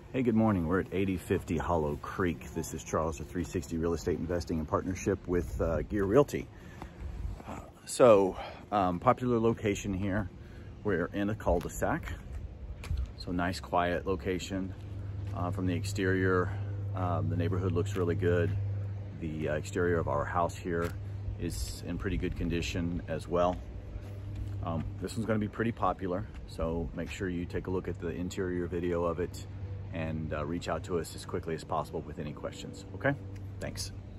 Hey, good morning. We're at 8050 Hollow Creek. This is Charles with 360 Real Estate Investing in partnership with Gear Realty. Popular location here. We're in a cul-de-sac. So nice, quiet location. From the exterior, the neighborhood looks really good. The exterior of our house here is in pretty good condition as well. This one's going to be pretty popular, so make sure you take a look at the interior video of it and reach out to us as quickly as possible with any questions. Okay? Thanks.